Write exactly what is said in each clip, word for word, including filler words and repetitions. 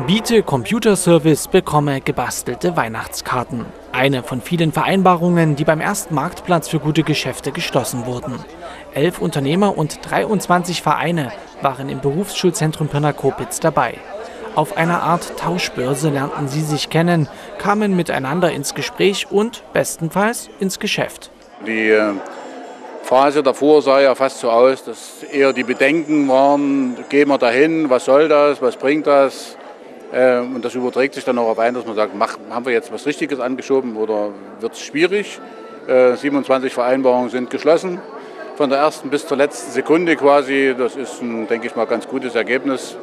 Biete Computerservice, bekomme gebastelte Weihnachtskarten. Eine von vielen Vereinbarungen, die beim ersten Marktplatz für gute Geschäfte geschlossen wurden. Elf Unternehmer und dreiundzwanzig Vereine waren im Berufsschulzentrum Pirna-Copitz dabei. Auf einer Art Tauschbörse lernten sie sich kennen, kamen miteinander ins Gespräch und bestenfalls ins Geschäft. Die äh, Phase davor sah ja fast so aus, dass eher die Bedenken waren, gehen wir dahin, was soll das, was bringt das? Äh, und das überträgt sich dann auch auf einen, dass man sagt, mach, haben wir jetzt was Richtiges angeschoben oder wird es schwierig? Äh, siebenundzwanzig Vereinbarungen sind geschlossen, von der ersten bis zur letzten Sekunde quasi. Das ist ein, denke ich mal, ganz gutes Ergebnis.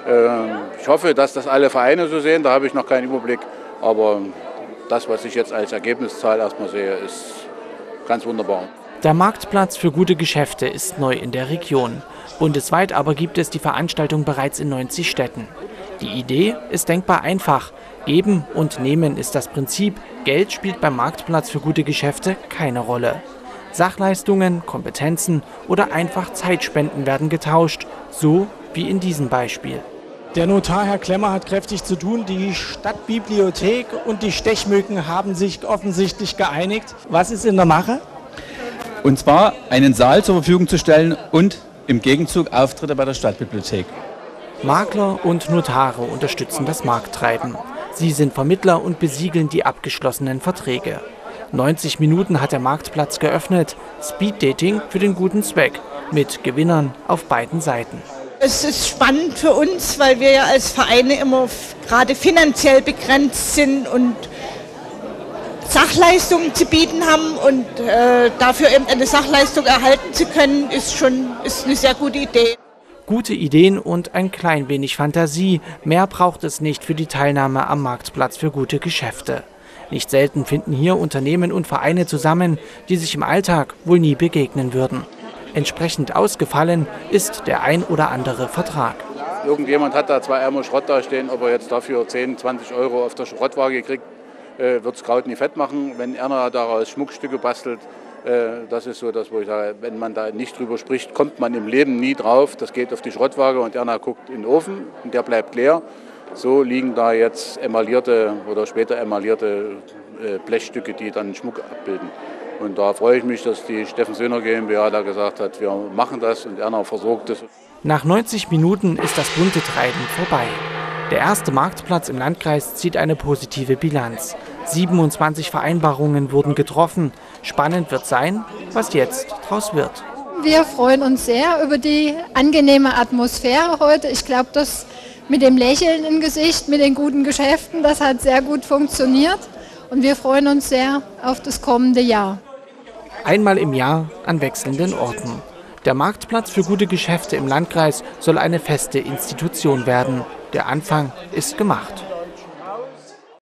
Äh, ich hoffe, dass das alle Vereine so sehen, da habe ich noch keinen Überblick. Aber das, was ich jetzt als Ergebniszahl erstmal sehe, ist ganz wunderbar. Der Marktplatz für gute Geschäfte ist neu in der Region. Bundesweit aber gibt es die Veranstaltung bereits in neunzig Städten. Die Idee ist denkbar einfach. Geben und nehmen ist das Prinzip. Geld spielt beim Marktplatz für gute Geschäfte keine Rolle. Sachleistungen, Kompetenzen oder einfach Zeitspenden werden getauscht, so wie in diesem Beispiel. Der Notar, Herr Klemmer, hat kräftig zu tun. Die Stadtbibliothek und die Stechmücken haben sich offensichtlich geeinigt. Was ist in der Mache? Und zwar einen Saal zur Verfügung zu stellen und im Gegenzug Auftritte bei der Stadtbibliothek. Makler und Notare unterstützen das Markttreiben. Sie sind Vermittler und besiegeln die abgeschlossenen Verträge. neunzig Minuten hat der Marktplatz geöffnet. Speeddating für den guten Zweck. Mit Gewinnern auf beiden Seiten. Es ist spannend für uns, weil wir ja als Vereine immer gerade finanziell begrenzt sind und Sachleistungen zu bieten haben. Und äh, dafür eben eine Sachleistung erhalten zu können, ist schon ist eine sehr gute Idee. Gute Ideen und ein klein wenig Fantasie. Mehr braucht es nicht für die Teilnahme am Marktplatz für gute Geschäfte. Nicht selten finden hier Unternehmen und Vereine zusammen, die sich im Alltag wohl nie begegnen würden. Entsprechend ausgefallen ist der ein oder andere Vertrag. Irgendjemand hat da zwei Eimer Schrott da stehen, ob er jetzt dafür zehn, zwanzig Euro auf der Schrottwaage kriegt, äh, wird es Kraut nie fett machen. Wenn einer daraus Schmuckstücke bastelt, äh, das ist so das, wo ich sage, wenn man da nicht drüber spricht, kommt man im Leben nie drauf. Das geht auf die Schrottwaage und einer guckt in den Ofen und der bleibt leer. So liegen da jetzt emaillierte oder später emaillierte äh, Blechstücke, die dann Schmuck abbilden. Und da freue ich mich, dass die Steffen Söhner GmbH da gesagt hat, wir machen das und Erna versorgt es. Nach neunzig Minuten ist das bunte Treiben vorbei. Der erste Marktplatz im Landkreis zieht eine positive Bilanz. siebenundzwanzig Vereinbarungen wurden getroffen. Spannend wird sein, was jetzt draus wird. Wir freuen uns sehr über die angenehme Atmosphäre heute. Ich glaube, das mit dem Lächeln im Gesicht, mit den guten Geschäften, das hat sehr gut funktioniert. Und wir freuen uns sehr auf das kommende Jahr. Einmal im Jahr an wechselnden Orten. Der Marktplatz für gute Geschäfte im Landkreis soll eine feste Institution werden. Der Anfang ist gemacht.